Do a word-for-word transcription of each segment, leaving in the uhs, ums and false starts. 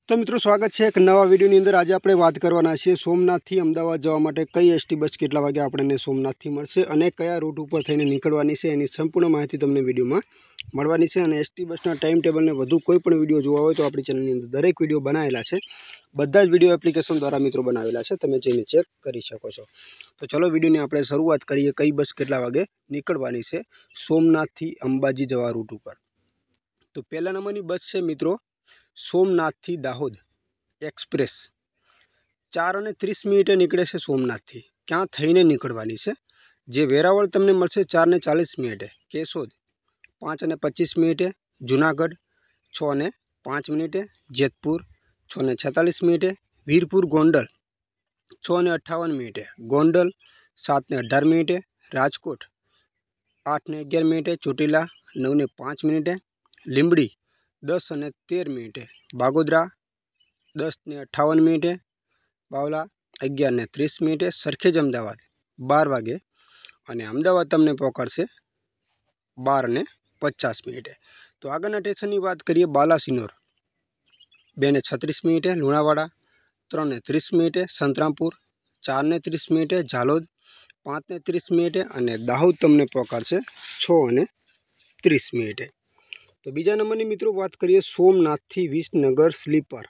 तो मित्रों स्वागत है एक नवा वीडियो अंदर। आज આપણે વાત કરવાના છે સોમનાથથી અમદાવાદ જવા માટે કઈ એસટી બસ કેટલા વાગે આપણને સોમનાથથી મળશે અને કયા રૂટ ઉપર થઈને નીકળવાની છે એની સંપૂર્ણ માહિતી તમને વિડીયોમાં મળવાની છે। અને એસટી બસના ટાઈમ ટેબલને વધુ કોઈ પણ વિડીયો જોવા હોય તો આપણી ચેનલની અંદર દરેક વિડીયો બનાવેલા છે। બધા જ વિડીયો એપ્લિકેશન દ્વારા મિત્રો બનાવેલા છે, તમે જઈને ચેક કરી શકો છો। તો ચલો વિડીયોની આપણે શરૂઆત કરીએ। કઈ બસ કેટલા વાગે નીકળવાની છે સોમનાથથી અંબાજી જવા રૂટ ઉપર। તો પહેલા નંબરની બસ છે મિત્રો सोमनाथથી दाहोद एक्सप्रेस चार અને ત્રીસ મિનિટે નીકળે છે સોમનાથથી। ક્યાં થઈને નીકળવાની છે? જે વેરાવળ તમને મળશે ચાર ને ચાલીસ મિનિટે, કેશોદ પાંચ અને પચીસ મિનિટે, જૂનાગઢ છ અને પાંચ મિનિટે, જેતપુર છ ને છેતાલીસ મિનિટે, વીરપુર ગોંડલ છ અને અઠ્ઠાવન મિનિટે, ગોંડલ સાત ને અઢાર મિનિટે, રાજકોટ આઠ ને અગિયાર મિનિટે, ચોટીલા નવ ને પાંચ મિનિટે, લીંબડી दस અને तेर मिनिटे, बागोदरा दस ने अठावन मिनिटे, बावला अगियार ने तीस मिनिटे, सरखेज अमदावाद बार वागे और अमदावाद तमने पहोंचाड़शे बार ने पचास मिनिटे। तो आगळना स्टेशननी वात करीए बालासिनोर बे ने छत्रीस मिनिटे, लुणावाड़ा त्रण ने तीस मिनिटे, संतरामपुर चार ने तीस मिनिटे, झालोद पांच ने तीस मिनिटे और दाहोद तमने पहोंचाड़शे छ ने तीस मिनिटे। तो बीजा नंबरनी मित्रों बात करिए सोमनाथથી विसनगर स्लीपर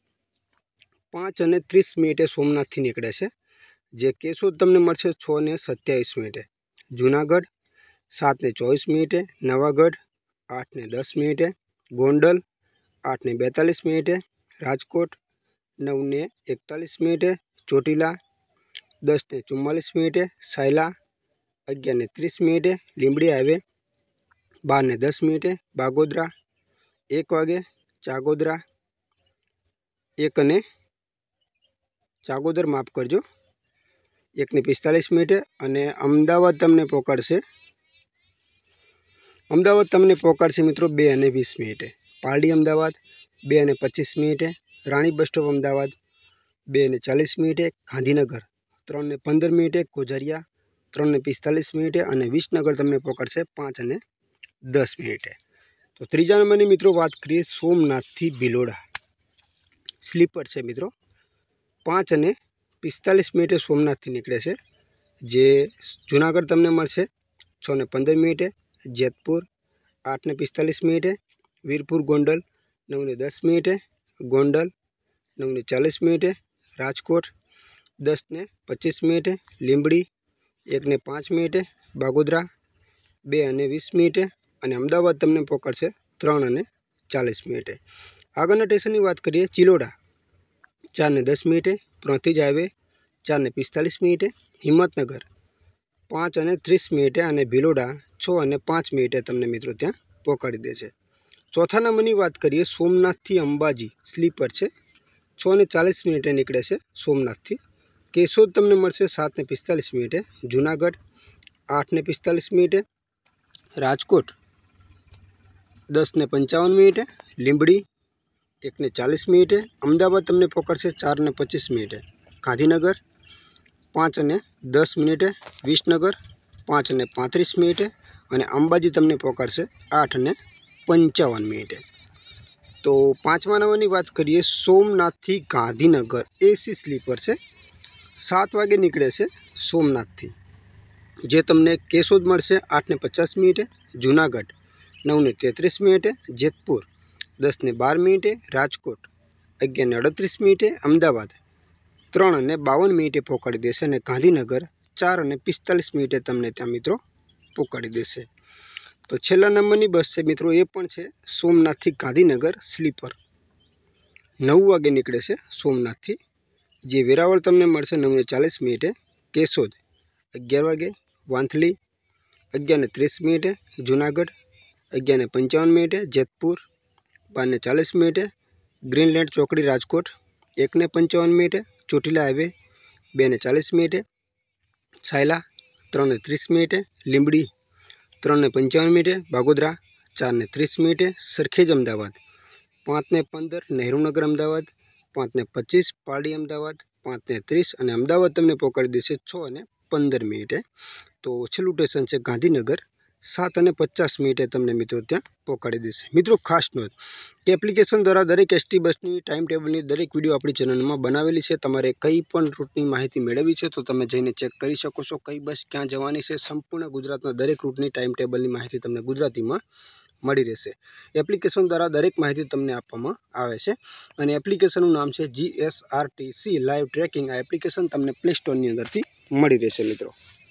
पांच અને ત્રીસ मिनिटे सोमनाथથી નીકળે છે। जे केशोद तमने मळशे छ ने सत्यावीस मिनिटे, जूनागढ़ सात ने चौवीस मिनिटे, नवागढ़ आठ ने दस मिनिटे, गोंडल आठ ने बेतालीस मिनिटे, राजकोट नौ ने एकतालीस मिनिटे, चोटीला दस ने चुम्मालीस मिनिटे, सायला अगियार ने तीस मिनिटे, લીંબડી हाईवे बार ने दस मिनिटे, बागोदरा एक वागे, चागोदरा एक ने चागोदर माफ करजो एक ने पिस्तालीस मिनिटे अने अमदावाद तमने पहोंचाड़शे अमदावाद तमने पहोंचाड़शे मित्रों बे अने वीस मिनिटे, पालड़ी अमदावाद बे अने पच्चीस मिनिटे, राणी बस स्टॉप अमदावाद बे अने चालीस मिनिटे, गांधीनगर त्रण ने पंदर मिनिटे, कोझरिया त्रण ने पिस्तालीस मिनिटे और विसनगर तमने पहोंचाड़शे पांच अने दस मिनिटे। तो तीजा नंबरनी मित्रों बात करिए सोमनाथથી ભિલોડા स्लीपर है मित्रों पांच अने पिस्तालीस मिनिटे सोमनाथથી निकळे छे। जे जूनागढ़ तमने मळशे छ ने पंदर मिनिटे, जेतपुर आठ ने पिस्तालीस मिनिटे, वीरपुर गोंडल नौ ने दस मिनिटे, गोंडल नौ ने चालीस मिनिटे, राजकोट दस ने पच्चीस मिनिटे, લીંબડી एक ने पांच मिनिटे, बागोदरा बे अने वीस मिनिटे और अमदावाद तमने पहोंचाड़शे त्रण अने चालीस मिनिटे। आगळना स्टेशननी बात करिए चिलोड़ा चार ने दस मिनिटे, प्रोंथेज हाईवे चार ने पिस्तालीस मिनिटे, हिम्मतनगर पांच अने तीस मिनिटे और ભિલોડા छ अने पांच मिनिटे तमने मित्रों त्यां पहोंचाड़ी देशे। चौथा नंबरनी बात करिए सोमनाथથી अंबाजी स्लीपर है छ ने चालीस मिनिटे निकळे छे सोमनाथથી। केशोद तमने मळशे सात ने पिस्तालीस मिनिटे, जूनागढ़ आठ ने पिस्तालीस मिनिटे, राजकोट दस ने पंचावन मिनिटे, લીંબડી एक ने चालीस मिनिटे, अमदावाद तमने पहोंचाड़शे चार ने पच्चीस मिनिटे, गांधीनगर पांच ने दस मिनिटे, विसनगर पांच ने पैंतीस मिनिटे और अंबाजी तमने पहोंचाड़शे आठ ने पंचावन मिनिटे। तो पांचमा नंबरनी बात करिए सोमनाथથી गांधीनगर एसी स्लीपर से सात वागे निकळे छे सोमनाथથી। जे तमने केशोद मळशे आठ ने पचास मिनिटे, जूनागढ़ नौ ने तेतरीस मिनिटे, जेतपुर दस ने बार मिनिटे, राजकोट अगियार ने अड़तरीस मिनिटे, अमदावाद त्रण ने बावन मिनिटे पहोंचाड़ी देशे और गांधीनगर चार ने पिस्तालीस मिनिटे तमने त्यां मित्रों पहोंचाड़ी देशे। तो छेल्ला नंबरनी बस है मित्रों ए पण छे सोमनाथથી गांधीनगर स्लीपर नौ वागे निकळे छे सोमनाथથી। जे वेरावळ तमने मळशे नौ ने चालीस मिनिटे, केशोद अगियार वागे, वांथली अगियार ने तीस मिनिटे, जूनागढ़ अगियार ने पंचावन मिनिटे, जेतपुर बार ने चालीस मिनिटे, ग्रीनलैंड चौकड़ी राजकोट एक ने पंचावन मिनिटे, चोटीला हाईवे बे ने चालीस मिनिटे, सायला त्रण ने तीस मिनिटे, લીંબડી त्रण ने पंचावन मिनिटे, बागोदरा चार ने तीस मिनिटे, सरखेज अमदावाद पांच ने पंदर, नेहरूनगर अमदावाद पांच ने पच्चीस, पालड़ी अमदावाद पांच ने तीस और अमदावाद तमने पहोंचाड़ी देशे छ ने पंदर मिनिटे। तो छेल्लुं स्टेशन है गांधीनगर सात अने पचास मिनिटे तमने मित्रों त्यां पहोंचाड़ी देशे। मित्रों खास नोंध के एप्लिकेशन द्वारा दरेक एसटी बसनी टाइम टेबलनी दरेक विडियो अपनी चेनलमां बनावेली छे। तमारे कई पण रूटनी माहिती मेळववी छे तो तमे जईने चेक करी शको छो। कई बस क्यां जवानी छे संपूर्ण गुजरातना दरेक रूटनी टाइम टेबलनी माहिती तमने गुजरातीमां मળી રહેશે। एप्लिकेशन द्वारा दरेक माहिती तमने आपवामां आवे छे अने एप्लिकेशननुं नाम छे G S R T C live tracking. आ एप्लिकेशन तमने प्ले स्टोरनी अंदरथी मળી રહેશે मित्रों।